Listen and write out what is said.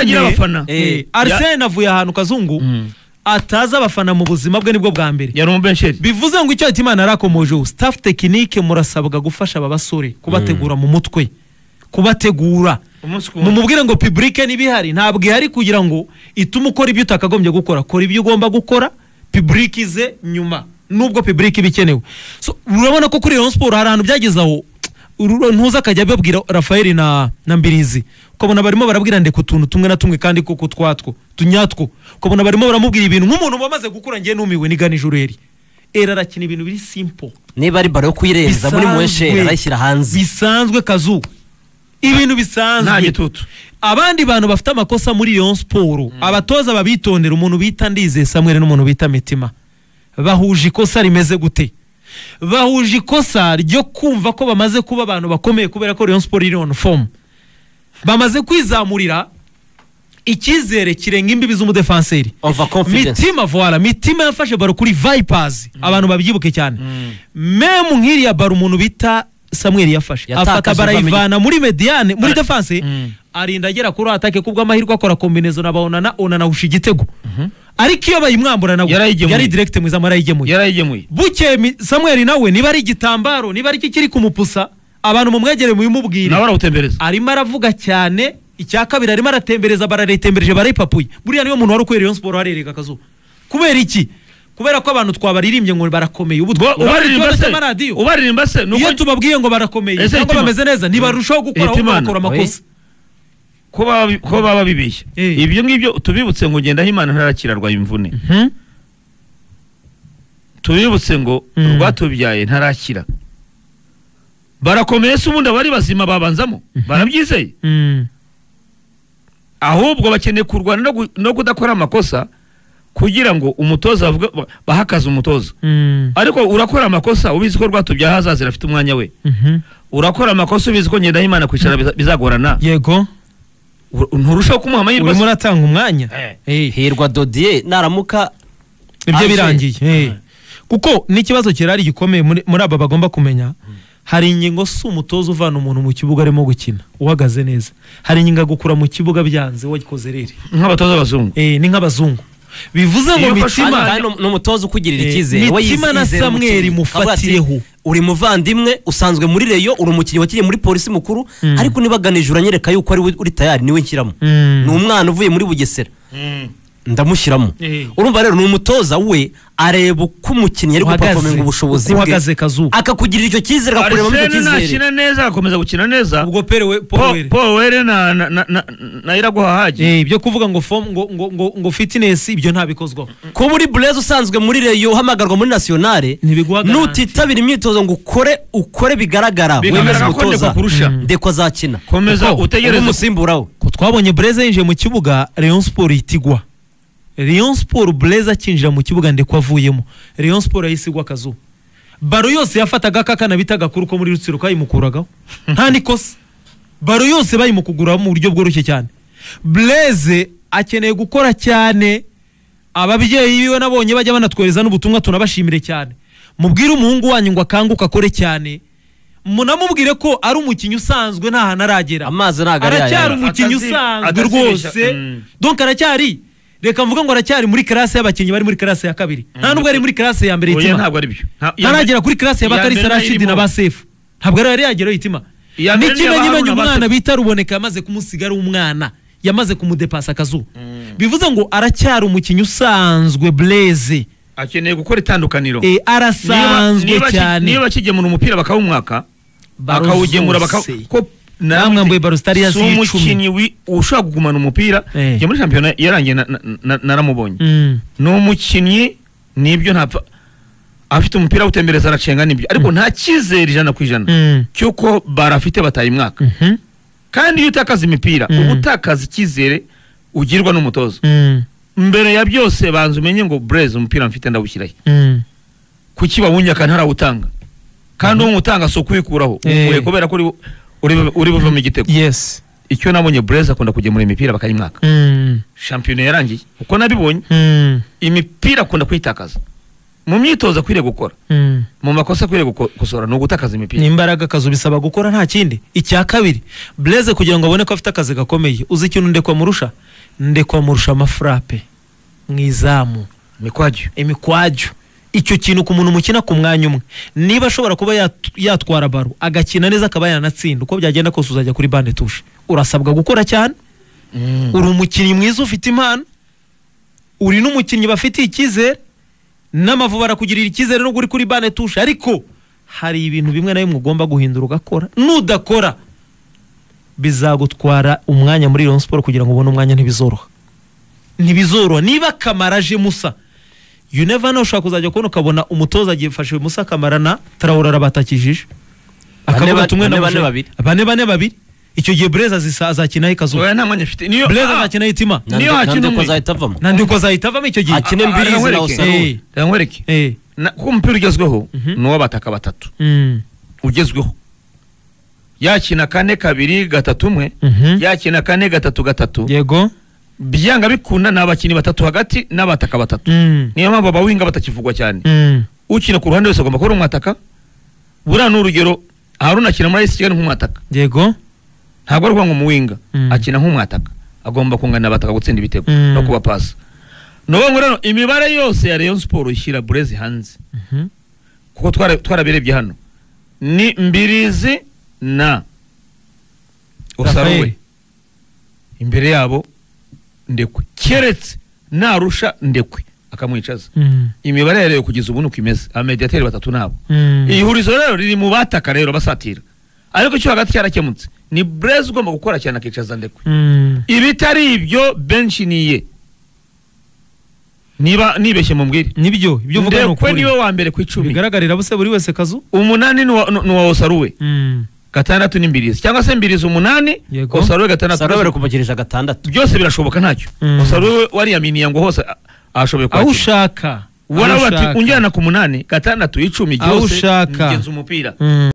itagira abafana Arsene avuye ahantu Kazungu ataza abafana mu buzima bwe nibwo bwa mbere yari umubensheri bivuze ngo icyo Hitimana arakomoje staff technique murasabwa gufasha aba basore kubategura mu mutwe kubategura mumubwire ngo public nibihari ntabwo ihari kugira ngo itume ukora ibyo utakagombye gukora kora ibyo ugomba gukora public ize nyuma nubwo public bikenewe so urabona ko kuri Rayon Sport hari ahantu byagezaho ntuza akajya babwira Rafael na Mbirizi ukabona barimo barabwira ndeke utuntu tumwe na tumwe kandi koko twatwo tunyatwo ukabona barimo baramubwira ibintu nk'umuntu bamaze gukura ngiye numiwe niganije ureri arakina ibintu biri simple niba ari baro yo kuyirenza muri Mweshe arayishyira hanze bisanzwe Kazu ibintu bisanzwe nta gitutu abandi bantu bafite amakosa muri Rayon Sport abatoza babitondera umuntu bita Ndize Samuel n'umuntu bita Mitima bahuje ikosa rimeze gute bahuje ikosa ryo kumva ko bamaze kuba abantu bakomeye kubera ko Rayon Sport iri on form bamaze kwizamurira ikizere kirenga imbibi z'umudefanseri Mitima yafashe baro kuri Vipers abantu babyibuke cyane meme nk'iriya baro umuntu bita Samuel yafashe afata barayivana muri mediane muri defense arinda agera kuri atake kubwo amahirwe akora combinaison nabona ona usha igitego ariko iyo bayimwambura nawe yari direct mu izama yarayigemuye buke Samuel nawe niba ari igitambaro niba ari kiri kumupusa abantu mu mwegere mu yimubwire nawe arawutembereza arimo aravuga cyane icya kabiri arimo aratembereza bararetembereje barayipapuye buriya niyo muntu wari ukwiriye Rayon Sport harereka Kazu kubera iki kubera ko abantu twabaririmbye ngo barakomeye ubaririmba se iyo tubabwiye ngo barakomeye cyangwa bameze neza nibarushaho gukora aho bakora amakosa ko baba bibeshya ibyo ngibyo tubibutse ngo genda Himana ntarakirarwa imvune tubibutse ngo rwatubyaye ntarakira barakomeye se ubundi abari bazima babanzamo barabyizeye ahubwo bakeneye kurwana no kudakora amakosa kugira ngo umutoza avuga bahakaza umutoza ariko urakora amakosa ubizi ko rwatubyaye hazazira afite umwanya we urakora amakosa ubizi ko ngenda Himana kwicara bizagorana yego nturushaho kumuha amahirwe urimo uratanga umwanya Hirwa Dodier naramuka ibyo birangiye kuko n'ikibazo kirari gikomeye muri aba bagomba kumenya hari ingingo si umutoza uvana umuntu mu kibuga arimo gukina uhagaze neza hari ingingo gukura mu kibuga byanze wagikoze rere nk'abatoza abazungu ni nk'abazungu bivuze ngo Mitima n'umutoza ukugirira ikizere Mitima na Samuel mufatireho uri muvandimwe usanzwe muri Reyo uri umukinnyi wakiriye muri polisi mukuru ariko nibaganije uranyereka yuko ari uri tayari niwe nshyiramo ni umwana uvuye muri Bugesera ndamushyiramo urumva rero ni umutoza we areba uko umukinnyi ari guperforminga ubushobozi bwe akakugirira icyo cyizere akakureba muri icyo cyizere akina neza akomeza gukina neza ubwo Powere na Iraguha Haji ibyo kuvuga ngo form ngo fitness ibyo ntabikozwa ko muri Blaise usanzwe muri Reyo uhamagarwa muri nationale nutitabira imyitozo ngo ukore bigaragara wemeze umutoza ndeko azakina komeza utegereze umusimburaho ko twabonye Blaise yinjiye mu kibuga Rayon Sport itigwa Rayon Sport Blaise akinjira mu kibuga ndeko avuyemo Rayon Sport yisigwa Kazu baro yose yafataga kakana bitaga kuri ko muri Rutsiro kayimukuragaho nta nikosa baro yose bayimukugura mu buryo bworoshye cyane Blaise akeneye gukora cyane ababyeyi biwe nabonye bajya banatwereza n'ubutumwa tunabashimire cyane mubwire umuhungu wanyu ngo akanguka akore cyane munamubwire ko ari umukinnyi usanzwe nta hana aragera amazi nagara aracyari umukinnyi usanzwe rwose donc aracyari reka mvuga ngo aracyari muri classe y'abakinnyi bari muri classe ya kabiri nta nubwo ari muri classe ya mbere Hitima ntabwo ari byo ntaragera kuri classe ya Bakari Rashid na Basefu ntabwo ari yagera Hitima n'ikimenyimenyi umwana bita Ruboneka yamaze kumusigara umwana yamaze kumudepasa Kazu bivuze ngo aracyari umukinnyi usanzwe Blaise akeneye gukora itandukaniro arasanzwe cyane niba kigemura umupira bakawumwaka bakawugemura ko namwambuye barustari ya 10 umukinnyi ushaka kugumana umupira je muri champion yarangiye naramubonye no umukinnyi nibyo ntapfa afite umupira utembereza aracenga nibyo ariko nta kizere ijana ku ijana cyuko barafite bataye mwaka kandi iyo utakaza imipira ubutakaza ikizere ugirwa n'umutozo mbere ya byose banze umenye ngo Blaise umupira mfite ndawushyirahe kuki bawunyaka ntarawutanga kandi umutanga so kwikuraho uwe kubera ko uri buvamo igitego yes icyo nabonye Blaise akunda kugemura imipira bakayimwaka champion yarangiye uko nabibonye imipira akunda kwitakaza mu myitozo akwiriye gukora mu makosa akwiriye gukosora no gutakaza imipira n'imbaraga Kazu bisaba gukora nta kindi icya kabiri Blaise kugira ngo abone ko afite akazi gakomeye uzi ikintu ndekwa murusha ndekwa murusha amafrape mu izamu imikwaju icyo kintu ku muntu mukina ku mwanya umwe niba ashobora kuba yatwara baro agakina neza akaba yanatsinda uko byagenda kose uzajya kuri bande touche urasabwa gukora cyane uri umukinnyi mwiza ufite impano uri n'umukinnyi bafitiye icyizere n'Amavubi barakugirira icyizere no uri kuri bande touche ariko hari ibintu bimwe na bimwe ugomba guhindura ugakora nudakora bizagutwara umwanya muri Rayon Sport kugira ngo ubone umwanya ntibizoroha niba Kamara aje Musa you never know ushaka kuzajya kubona ukabona umutoza agiye fashe Musa Kamara na Traoré arabatakijije akavuga tumwe na bane icyo gihe Blaise azakina ikazuba oya nta mwanya afite niyo Blaise azakina itima niyo hakina nandiko zahitavamo icyo gihe akine mbirizi na Osaru yankwereke kuko umupira ugezweho nuwo bataka batatu ugezweho yakina 4-2-1 yakina 4-3-3 yego byanga bikunda n'abakinnyi batatu hagati n'abataka batatu niyo mpamvu abawinga batakivugwa cyane ukina ku ruhande wese agomba kuba umwataka buriya n'urugero Haruna akina muri AS Kigali nk'umwataka yego ntabwo ari ngo muwinga akina nk'umwataka agomba kungana abataka gutsinda ibitego no kuba pasa no rero imibare yose ya Rayon Sport ishyira Blaise hanze kuko twarabirebye hano ni Mbirizi na Osaruwe imbere yabo Ndekwe keretse narusha Ndekwe akamwicaza imibare yareyo kugeza ubu nuko imeze amediateri batatu nabo ihurizo rero riri mu bataka rero basatira ariko cyo hagati cyarakemutse ni Blaise ugomba gukora cyane akicaza Ndekwe ibitari ibyo bench niye niba nibeshye mumbwire nibyo ibyo vuga no Ndekwe niwe wa mbere ku 10 bigaragarira bose buri wese kazu 8 ni wa Osaruwe 6 ni Mbirizi cyangwa se Mbirizi 8 Osaruwe 6 Osaruwe kumugirije 6 byose birashoboka ntacyo Osaruwe wari yaminiye ngo hose ashoboye kwakira aho ushaka wala bati unjana ku 8 6 10 byose ugenza umupira